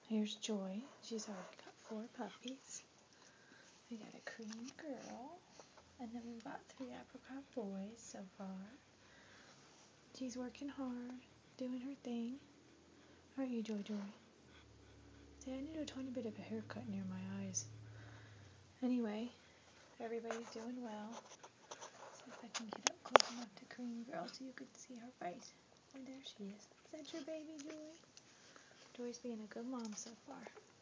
Here's Joy. She's already got 4 puppies. We got a cream girl. And then we've got 3 apricot boys so far. She's working hard, doing her thing. Aren't you, Joy Joy? See, I need a tiny bit of a haircut near my eyes. Anyway, everybody's doing well. See if I can get up close enough to Cream Girl so you can see her face. Oh, there she is. Is that your baby, Joy? Joy's being a good mom so far.